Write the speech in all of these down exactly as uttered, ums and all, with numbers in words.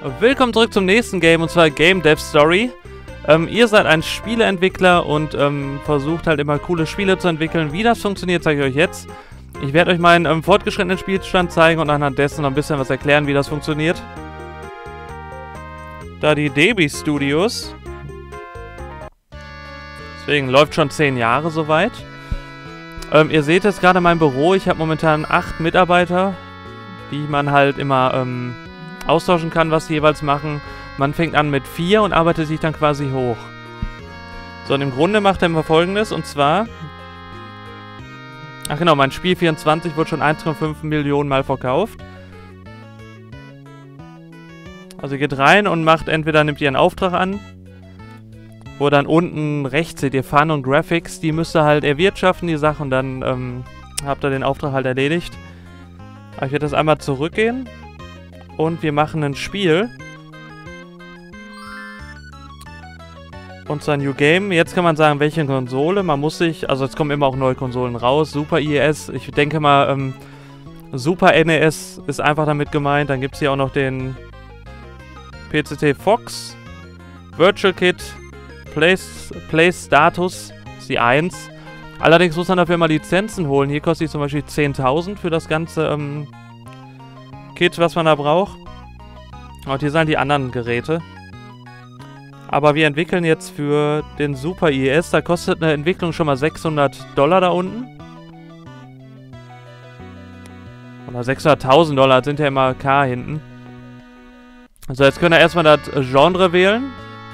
Willkommen zurück zum nächsten Game, und zwar Game Dev Story. Ähm, ihr seid ein Spieleentwickler und ähm, versucht halt immer coole Spiele zu entwickeln. Wie das funktioniert, zeige ich euch jetzt. Ich werde euch meinen ähm, fortgeschrittenen Spielstand zeigen und anhand dessen noch ein bisschen was erklären, wie das funktioniert. Da die Debi Studios. Deswegen läuft schon zehn Jahre soweit. Ähm, ihr seht jetzt gerade mein Büro. Ich habe momentan acht Mitarbeiter, die man halt immer ähm, austauschen kann, was sie jeweils machen. Man fängt an mit vier und arbeitet sich dann quasi hoch. So, und im Grunde macht er immer Folgendes, und zwar... Ach genau, mein Spiel vierundzwanzig wurde schon eins Komma fünf Millionen Mal verkauft. Also ihr geht rein und macht entweder, nimmt ihr einen Auftrag an, wo dann unten rechts seht ihr Fun und Graphics, die müsst ihr halt erwirtschaften, die Sache, und dann ähm, habt ihr den Auftrag halt erledigt. Aber ich werde das einmal zurückgehen und wir machen ein Spiel. Und zwar New Game. Jetzt kann man sagen, welche Konsole. Man muss sich, also es kommen immer auch neue Konsolen raus. Super I E S. Ich denke mal, ähm, Super N E S ist einfach damit gemeint. Dann gibt es hier auch noch den P C T Fox, Virtual Kit, Play, Play Status, ist die eins. Allerdings muss man dafür mal Lizenzen holen. Hier kostet die zum Beispiel zehntausend für das ganze ähm, Kit, was man da braucht. Und hier sind die anderen Geräte. Aber wir entwickeln jetzt für den Super I E S. Da kostet eine Entwicklung schon mal sechshundert Dollar da unten. Oder sechshunderttausend Dollar, das sind ja immer K hinten. Also jetzt können wir erstmal das Genre wählen.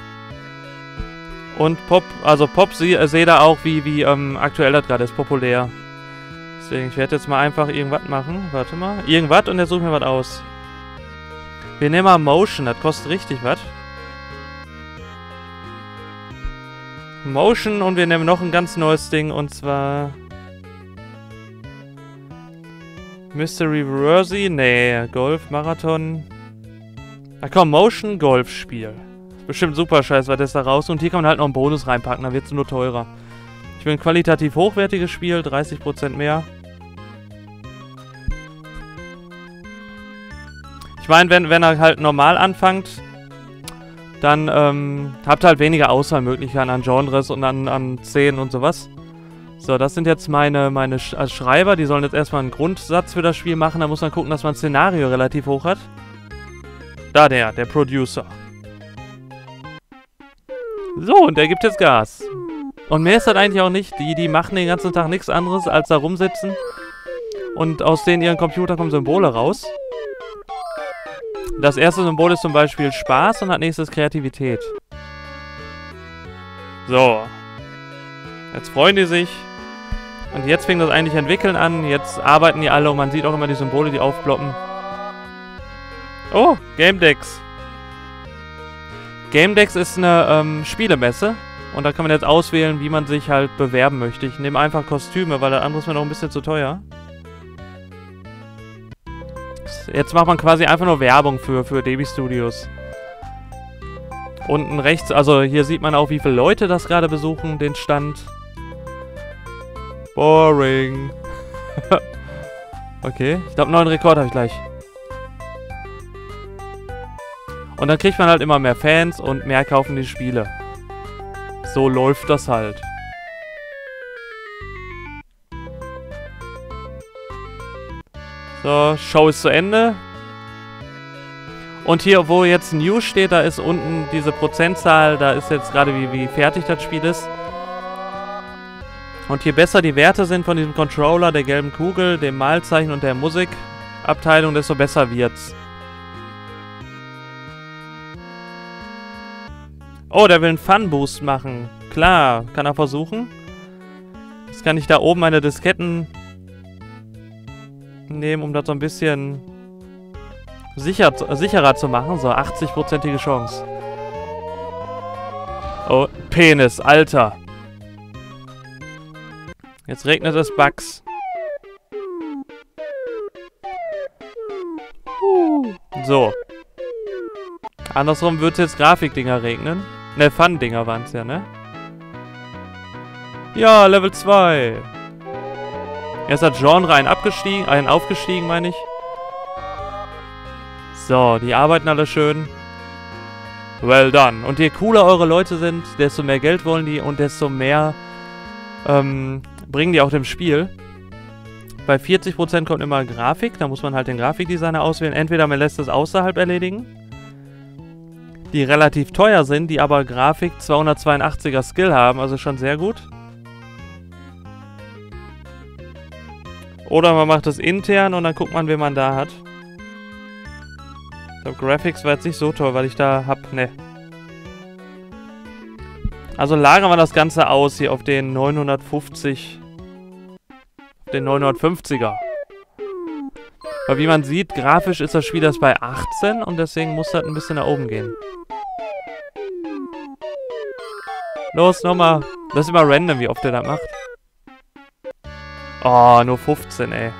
Und Pop, also Pop sehe seh da auch, wie, wie ähm, aktuell das gerade ist, populär. Deswegen, ich werde jetzt mal einfach irgendwas machen. Warte mal. Irgendwas, und jetzt suchen wir was aus. Wir nehmen mal Motion, das kostet richtig was. Motion, und wir nehmen noch ein ganz neues Ding, und zwar Mystery Reversi, nee, Golf, Marathon. Ach komm, Motion, Golfspiel. Bestimmt super scheiße, was das da raus. Und hier kann man halt noch einen Bonus reinpacken, dann wird es nur teurer. Ich will ein qualitativ hochwertiges Spiel, dreißig Prozent mehr. Ich meine, wenn, wenn er halt normal anfängt, dann ähm, habt ihr halt weniger Auswahlmöglichkeiten an Genres und an, an Szenen und sowas. So, das sind jetzt meine, meine Sch als Schreiber. Die sollen jetzt erstmal einen Grundsatz für das Spiel machen. Da muss man gucken, dass man ein Szenario relativ hoch hat. Da der, der Producer. So, und der gibt jetzt Gas. Und mehr ist das eigentlich auch nicht. Die, die machen den ganzen Tag nichts anderes, als da rumsitzen. Und aus denen ihren Computer kommen Symbole raus. Das erste Symbol ist zum Beispiel Spaß und das nächste ist Kreativität. So. Jetzt freuen die sich. Und jetzt fängt das eigentlich Entwickeln an. Jetzt arbeiten die alle und man sieht auch immer die Symbole, die aufploppen. Oh, Gamedex. Gamedex ist eine ähm, Spielemesse. Und da kann man jetzt auswählen, wie man sich halt bewerben möchte. Ich nehme einfach Kostüme, weil das andere ist mir noch ein bisschen zu teuer. Jetzt macht man quasi einfach nur Werbung für, für Debi Studios. Unten rechts, also hier sieht man auch, wie viele Leute das gerade besuchen, den Stand. Boring. Okay, ich glaube, neuen Rekord habe ich gleich. Und dann kriegt man halt immer mehr Fans und mehr kaufen die Spiele. So läuft das halt. So, Show ist zu Ende. Und hier, wo jetzt New steht, da ist unten diese Prozentzahl, da ist jetzt gerade, wie, wie fertig das Spiel ist. Und je besser die Werte sind von diesem Controller, der gelben Kugel, dem Malzeichen und der Musikabteilung, desto besser wird's. Oh, der will einen Fun-Boost machen. Klar, kann er versuchen. Jetzt kann ich da oben meine Disketten nehmen, um das so ein bisschen sicher, sicherer zu machen. So, achtzig-prozentige Chance. Oh, Penis, Alter. Jetzt regnet es Bugs. Uh, so. Andersrum wird es jetzt Grafikdinger regnen. Ne, Fun-Dinger waren es ja, ne? Ja, Level zwei. Erst hat Genre einen abgestiegen, einen aufgestiegen, meine ich. So, die arbeiten alle schön. Well done. Und je cooler eure Leute sind, desto mehr Geld wollen die und desto mehr ähm, bringen die auch dem Spiel. Bei vierzig Prozent kommt immer Grafik, da muss man halt den Grafikdesigner auswählen. Entweder man lässt es außerhalb erledigen, die relativ teuer sind, die aber Grafik zweihundertzweiundachtziger Skill haben, also schon sehr gut. Oder man macht es intern und dann guckt man, wen man da hat. Ich glaube, Graphics war jetzt nicht so toll, weil ich da hab, ne. Also lagern wir das Ganze aus hier auf den neunhundertfünfzig, auf den neunhundertfünfziger. Weil wie man sieht, grafisch ist das Spiel das bei achtzehn und deswegen muss das ein bisschen nach oben gehen. Los, nochmal. Das ist immer random, wie oft der das macht. Oh, nur fünfzehn, ey.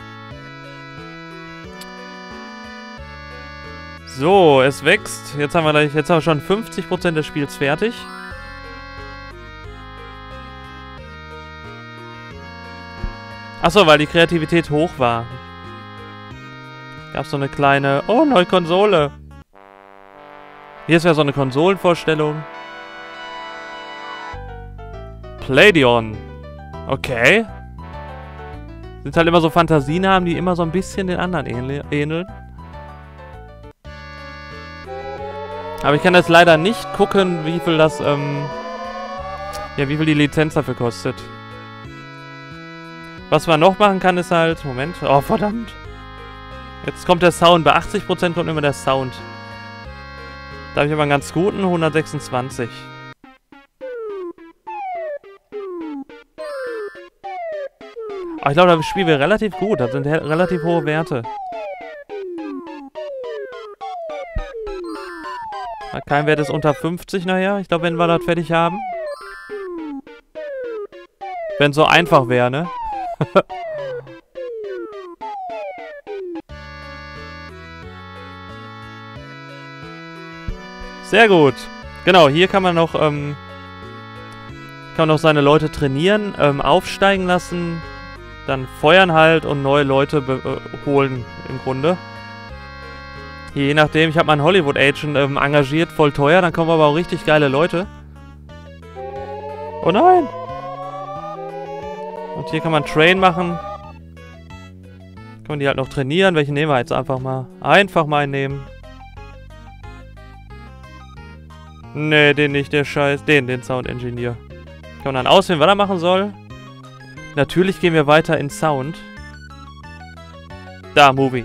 So, es wächst. Jetzt haben wir gleich, jetzt haben wir schon fünfzig Prozent des Spiels fertig. Achso, weil die Kreativität hoch war. Gab's so eine kleine... Oh, neue Konsole. Hier ist ja so eine Konsolenvorstellung. Palladion. Okay. Sind halt immer so Fantasienamen, die immer so ein bisschen den anderen ähneln. Aber ich kann jetzt leider nicht gucken, wie viel das, ähm... ja, wie viel die Lizenz dafür kostet. Was man noch machen kann, ist halt... Moment. Oh, verdammt. Jetzt kommt der Sound. Bei achtzig Prozent kommt immer der Sound. Da habe ich aber einen ganz guten, hundertsechsundzwanzig. Aber ich glaube, das spielen wir relativ gut. Das sind relativ hohe Werte. Kein Wert ist unter fünfzig nachher. Ich glaube, wenn wir das fertig haben. Wenn es so einfach wäre, ne? Sehr gut. Genau, hier kann man noch, ähm, kann man noch seine Leute trainieren, ähm, aufsteigen lassen, dann feuern halt und neue Leute äh, holen im Grunde. Hier, je nachdem, ich habe meinen Hollywood-Agent ähm, engagiert, voll teuer, dann kommen aber auch richtig geile Leute. Oh nein! Und hier kann man Train machen. Kann man die halt noch trainieren. Welchen nehmen wir jetzt einfach mal? Einfach mal einen nehmen. Nee, den nicht, der Scheiß. Den, den Sound Engineer. Kann man dann auswählen, was er machen soll. Natürlich gehen wir weiter in Sound. Da, Movie.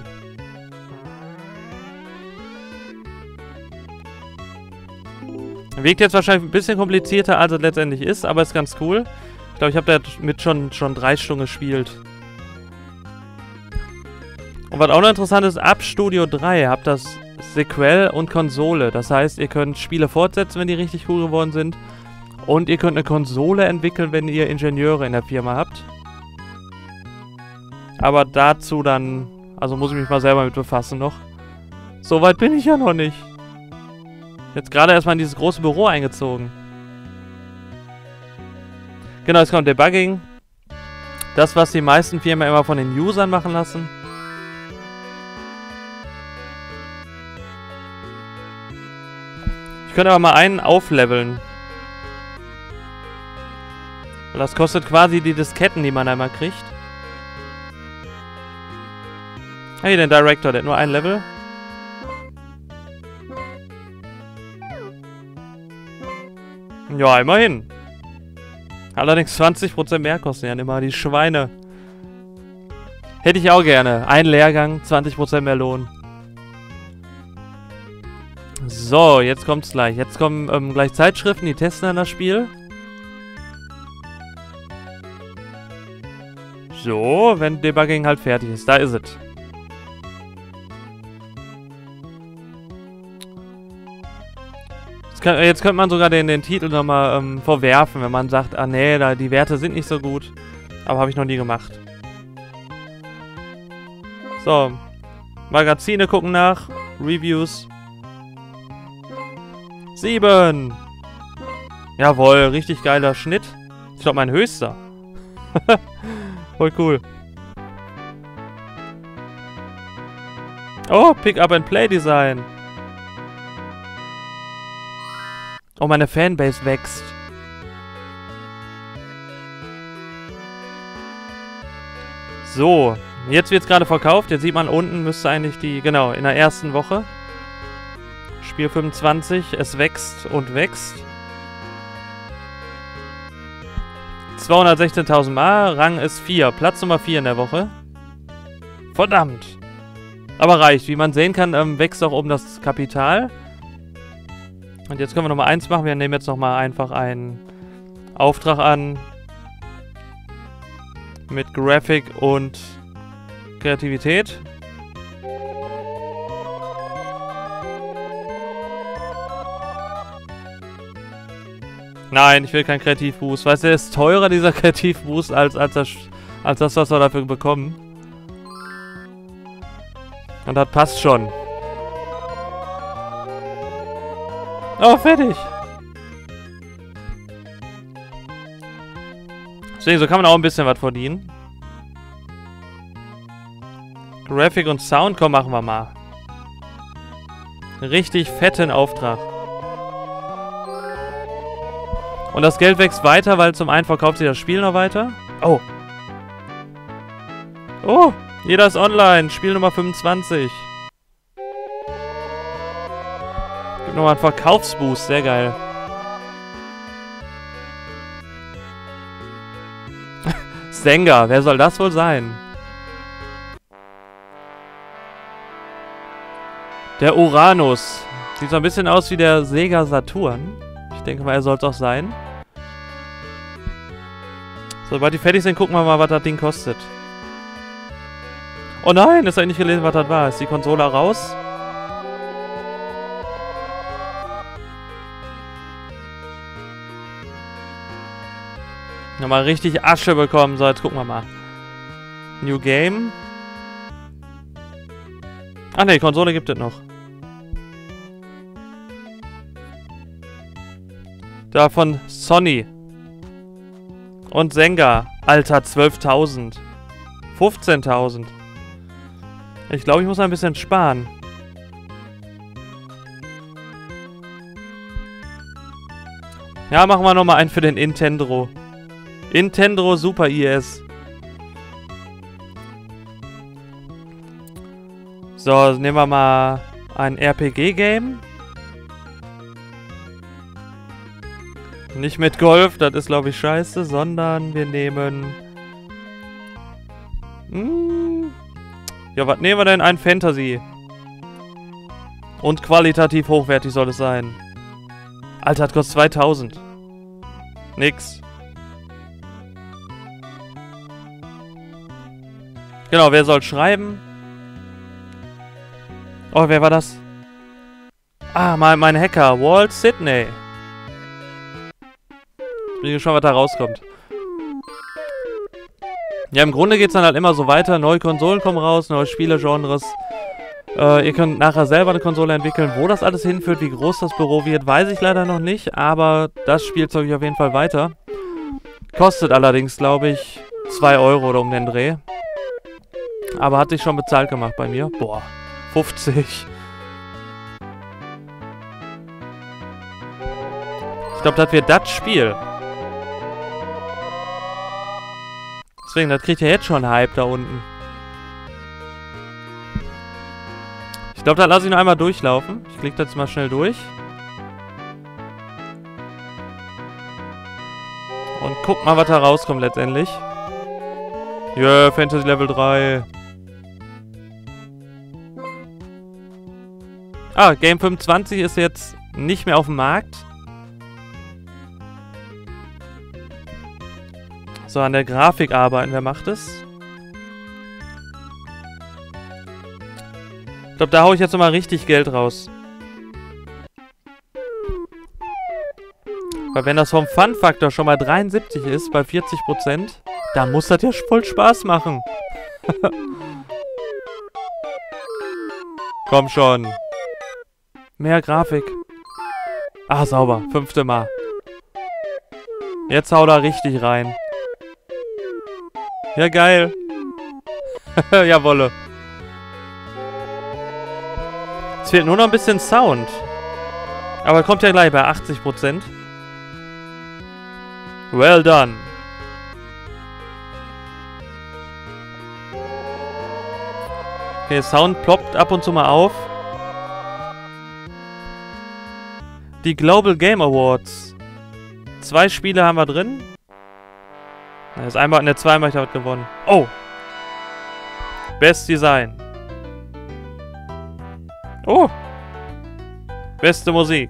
Wirkt jetzt wahrscheinlich ein bisschen komplizierter, als es letztendlich ist, aber ist ganz cool. Ich glaube, ich habe damit schon, schon drei Stunden gespielt. Und was auch noch interessant ist, ab Studio drei habt das Sequel und Konsole. Das heißt, ihr könnt Spiele fortsetzen, wenn die richtig cool geworden sind. Und ihr könnt eine Konsole entwickeln, wenn ihr Ingenieure in der Firma habt. Aber dazu dann... Also muss ich mich mal selber mit befassen noch. So weit bin ich ja noch nicht. Jetzt gerade erstmal in dieses große Büro eingezogen. Genau, jetzt kommt Debugging. Das, was die meisten Firmen immer von den Usern machen lassen. Ich könnte aber mal einen aufleveln. Das kostet quasi die Disketten, die man einmal kriegt. Ah, hier den Director, der hat nur ein Level. Ja, immerhin. Allerdings zwanzig Prozent mehr kosten ja immer die Schweine. Hätte ich auch gerne. Ein Lehrgang, zwanzig Prozent mehr Lohn. So, jetzt kommt's gleich. Jetzt kommen ähm, gleich Zeitschriften, die testen dann das Spiel. So, wenn Debugging halt fertig ist. Da ist es. Jetzt könnte man sogar den, den Titel nochmal ähm, vorwerfen, wenn man sagt, ah nee, da, die Werte sind nicht so gut. Aber habe ich noch nie gemacht. So. Magazine gucken nach. Reviews. Sieben. Jawohl, richtig geiler Schnitt. Ich glaube, mein höchster. Voll cool. Oh, Pick-up-and-Play-Design. Oh, meine Fanbase wächst. So, jetzt wird es gerade verkauft. Jetzt sieht man unten, müsste eigentlich die, genau, in der ersten Woche. Spiel fünfundzwanzig, es wächst und wächst. zweihundertsechzehntausend Mal, Rang ist vier, Platz Nummer vier in der Woche. Verdammt. Aber reicht. Wie man sehen kann, ähm, wächst auch oben das Kapital. Und jetzt können wir nochmal eins machen. Wir nehmen jetzt nochmal einfach einen Auftrag an. Mit Grafik und Kreativität. Nein, ich will keinen Kreativboost. Weißt du, der ist teurer, dieser Kreativboost, als, als, das, als das, was wir dafür bekommen. Und das passt schon. Oh, fertig. Deswegen, so kann man auch ein bisschen was verdienen. Grafik und Sound, komm, machen wir mal. Richtig fetten Auftrag. Und das Geld wächst weiter, weil zum einen verkauft sich das Spiel noch weiter. Oh. Oh, jeder ist online. Spiel Nummer fünfundzwanzig. Gibt nochmal einen Verkaufsboost, sehr geil. Senga, wer soll das wohl sein? Der Uranus. Sieht so ein bisschen aus wie der Sega Saturn. Ich denke mal, er soll es auch sein. Sobald die fertig sind, gucken wir mal, was das Ding kostet. Oh nein, das habe ich nicht gelesen, was das war. Ist die Konsole raus? Nochmal richtig Asche bekommen. So, jetzt gucken wir mal. New Game. Ach ne, die Konsole gibt es noch. Da von Sony. Und Senga. Alter, zwölftausend. fünfzehntausend. Ich glaube, ich muss ein bisschen sparen. Ja, machen wir nochmal einen für den Nintendo. Nintendo Super I S. So, nehmen wir mal ein R P G-Game. Nicht mit Golf, das ist glaube ich scheiße, sondern wir nehmen... Hm, ja, was nehmen wir denn? Ein Fantasy. Und qualitativ hochwertig soll es sein. Alter, das kostet zweitausend. Nix. Genau, wer soll schreiben? Oh, wer war das? Ah, mein, mein Hacker. Walt Sydney. Bin gespannt, was da rauskommt. Ja, im Grunde geht es dann halt immer so weiter. Neue Konsolen kommen raus, neue Spielegenres. Äh, ihr könnt nachher selber eine Konsole entwickeln. Wo das alles hinführt, wie groß das Büro wird, weiß ich leider noch nicht. Aber das spielt es euch auf jeden Fall weiter. Kostet allerdings, glaube ich, zwei Euro oder um den Dreh. Aber hat sich schon bezahlt gemacht bei mir. Boah, fünfzig. Ich glaube, das wird das Spiel. Deswegen, das kriegt ja jetzt schon Hype da unten. Ich glaube, da lasse ich noch einmal durchlaufen. Ich klicke das jetzt mal schnell durch. Und guck mal, was da rauskommt letztendlich. Yeah, Fantasy Level drei. Ah, Game fünfundzwanzig ist jetzt nicht mehr auf dem Markt. So, an der Grafik arbeiten. Wer macht es? Ich glaube, da haue ich jetzt nochmal richtig Geld raus. Weil wenn das vom Fun-Faktor schon mal dreiundsiebzig ist, bei vierzig Prozent, dann muss das ja voll Spaß machen. Komm schon. Mehr Grafik. Ah, sauber. Fünfte Mal. Jetzt hau da richtig rein. Ja, geil. Jawolle. fehlt nur noch ein bisschen Sound. Aber kommt ja gleich bei achtzig Prozent. Well done. Okay, Sound ploppt ab und zu mal auf. Die Global Game Awards. Zwei Spiele haben wir drin. Das einmal in der zweimal ich damit gewonnen. Oh! Best Design. Oh! Beste Musik.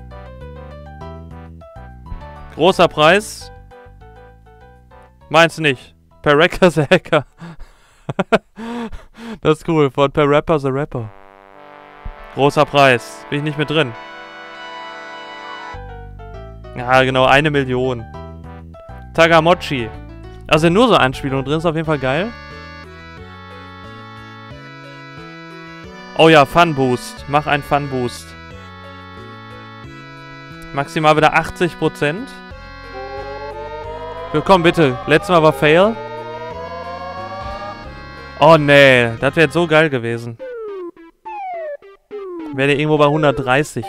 Großer Preis. Meinst du nicht? Per Rapper the Hacker. Das ist cool. Von Per Rapper the Rapper. Großer Preis. Bin ich nicht mit drin. Ja, genau. Eine Million. Tagamochi. Also nur so Anspielungen drin. Ist auf jeden Fall geil. Oh ja, Fun Boost. Mach einen Fun Boost. Maximal wieder achtzig Prozent. Komm bitte. Letztes Mal war Fail. Oh nee. Das wäre jetzt so geil gewesen. Wäre der irgendwo bei hundertdreißig.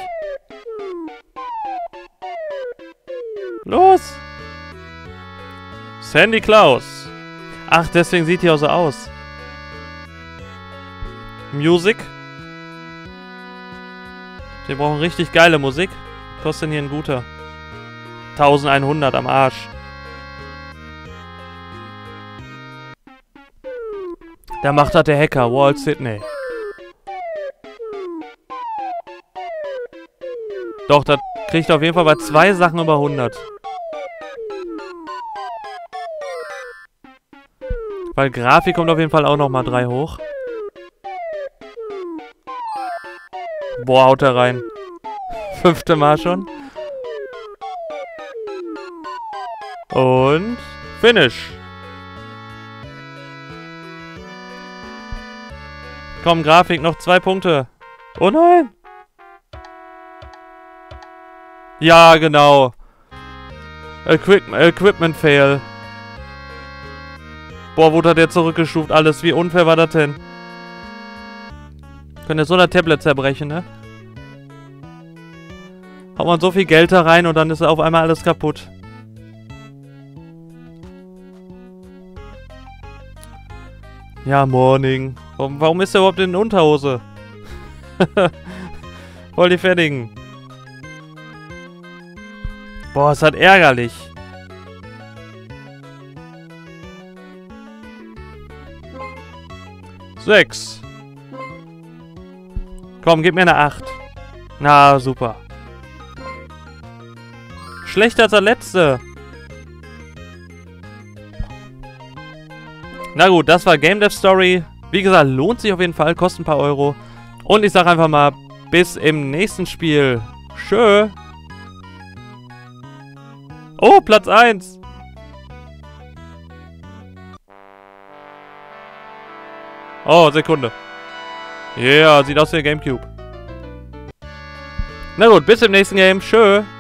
Los! Sandy Claus. Ach, deswegen sieht die auch so aus. Music. Wir brauchen richtig geile Musik. Kostet denn hier ein guter? eintausendeinhundert am Arsch. Da macht das der Hacker, Walt Sydney. Doch, das kriegt auf jeden Fall bei zwei Sachen über hundert. Weil Grafik kommt auf jeden Fall auch nochmal drei hoch. Boah, haut er rein. Fünfte Mal schon. Und Finish. Komm, Grafik, noch zwei Punkte. Oh nein. Ja, genau. Equip Equipment Fail. Boah, wurde der zurückgestuft. Alles, wie unfair war das denn? Können jetzt so ein Tablet zerbrechen, ne? Haut man so viel Geld da rein und dann ist auf einmal alles kaputt. Ja, Morning. Warum, warum ist er überhaupt in Unterhose? Voll die Fertigen. Boah, ist halt ärgerlich. Sechs. Komm, gib mir eine acht. Na, super. Schlechter als der letzte. Na gut, das war Game Dev Story. Wie gesagt, lohnt sich auf jeden Fall. Kostet ein paar Euro. Und ich sag einfach mal, bis im nächsten Spiel. Tschö. Oh, Platz eins. Oh, Sekunde. Ja, yeah, sieht aus wie der Gamecube. Na gut, bis im nächsten Game. Tschö.